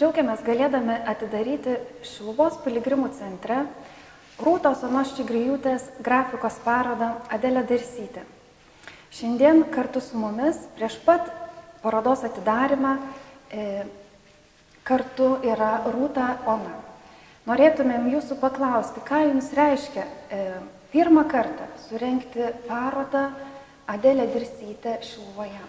Džiaugiamės galėdami atidaryti Šiluvos piligrimų centre Rūtos Onos Čigrijūtės grafikos parodą Adelė Dirsytė. Šiandien kartu su mumis prieš pat parodos atidarymą kartu yra Rūta Ona. Norėtumėm jūsų paklausti, ką jums reiškia pirmą kartą surengti parodą Adelė Dirsytė Šiluvoje?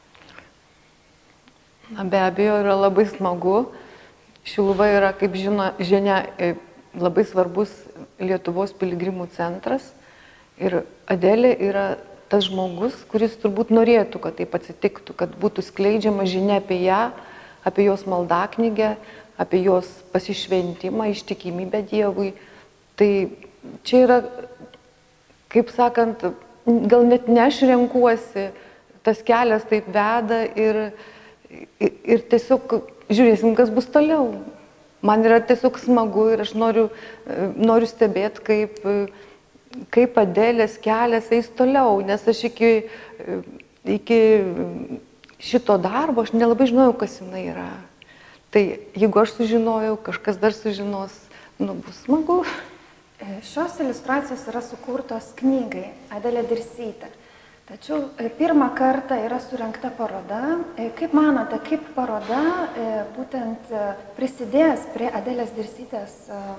Be abejo, yra labai smagu. Šiluva yra, kaip žinia, labai svarbus Lietuvos piligrimų centras. Ir Adelė yra tas žmogus, kuris turbūt norėtų, kad taip atsitiktų, kad būtų skleidžiama žinia apie ją, apie jos maldaknygę, apie jos pasišventimą, ištikimybę Dievui. Tai čia yra, kaip sakant, gal net ne aš renkuosi, tas kelias taip veda ir tiesiog žiūrėsim, kas bus toliau. Man yra tiesiog smagu ir aš noriu stebėti, kaip Adelės kelias eis toliau, nes aš iki šito darbo aš nelabai žinojau, kas jinai yra. Tai jeigu aš sužinojau, kažkas dar sužinos, bus smagu. Šios iliustracijos yra sukurtos knygai Adelė Dirsytė. Tačiau pirmą kartą yra surengta paroda. Kaip manote, kaip paroda būtent prisidės prie Adelės Dirsytės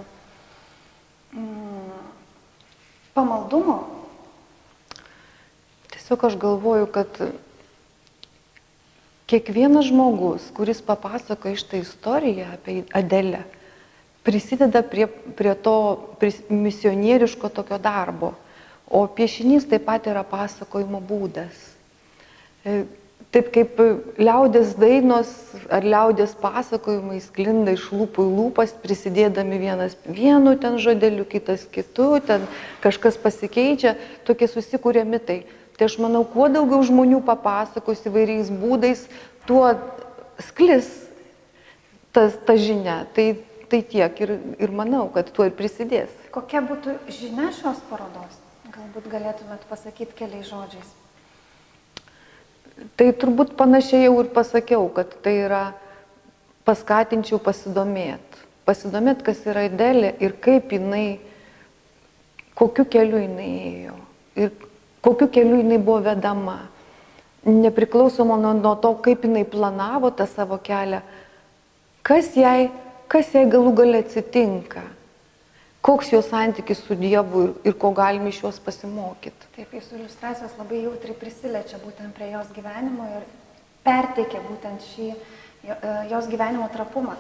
pamaldumo? Tiesiog aš galvoju, kad kiekvienas žmogus, kuris papasakoja šitą istoriją apie Adelę, prisideda prie to misionieriško tokio darbo. O piešinys taip pat yra pasakojimo būdas. Taip kaip liaudės dainos ar liaudės pasakojimai sklinda iš lūpų į lūpas, prisidėdami vienas vienu ten žodeliu, kitas kitu, ten kažkas pasikeičia, tokie susikūrė mitai. Tai aš manau, kuo daugiau žmonių papasakos įvairiais būdais, tuo sklis ta žinia. Tai tiek ir manau, kad tuo ir prisidės. Kokia būtų žinia šios parodos? Galbūt galėtumėt pasakyti keliais žodžiais. Tai turbūt panašiai jau ir pasakiau, kad tai yra paskatinčiau pasidomėti. Pasidomėti, kas yra Adelė ir kaip jinai, kokiu keliu jinai ėjo. Ir kokiu keliu jinai buvo vedama. Nepriklausomai nuo to, kaip jinai planavo tą savo kelią, kas jai galų gale atsitinka. Koks jos santykis su Dievu ir ko galime iš jos pasimokyti. Taip, jūsų iliustracijos labai jautriai prisiliečia būtent prie jos gyvenimo ir perteikia būtent šį jos gyvenimo trapumą.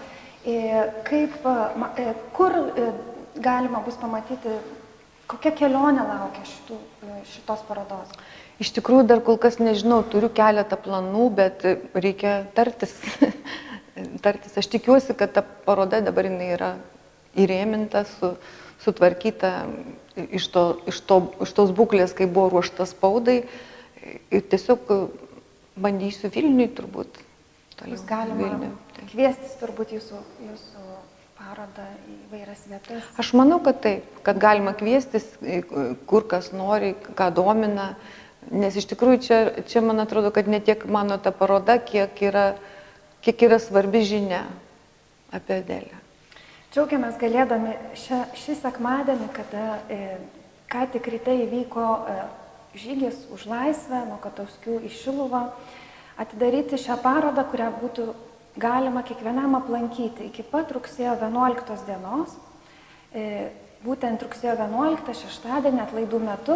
Kur galima bus pamatyti, kokia kelionė laukia šitos parodos? Iš tikrųjų, dar kol kas nežinau, turiu keletą planų, bet reikia tartis. Aš tikiuosi, kad ta paroda dabar jinai yra įrėminta, sutvarkyta iš tos būklės, kai buvo ruošta spaudai. Ir tiesiog bandysiu Vilniui turbūt. Jūs galima kviestis turbūt jūsų parodą į vairias vietas? Aš manau, kad taip, kad galima kviestis, kur kas nori, ką domina. Nes iš tikrųjų čia man atrodo, kad ne tiek mano ta paroda, kiek yra svarbi žinia apie Adelę. Džiaugiamės galėdami šį sekmadienį, kada ką tik ryte įvyko žygis už laisvę nuo Katauskių į Šiluvą, atidaryti šią parodą, kurią būtų galima kiekvienam aplankyti iki pat rugsėjo 11 dienos. Būtent rugsėjo 11 šeštadienį atlaidų metu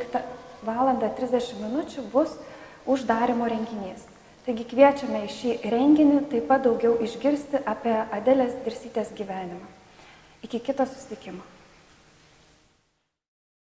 13:30 bus uždarymo renginys. Taigi kviečiame į šį renginį taip pat daugiau išgirsti apie Adelės Dirsytės gyvenimą. Iki kito susitikimo.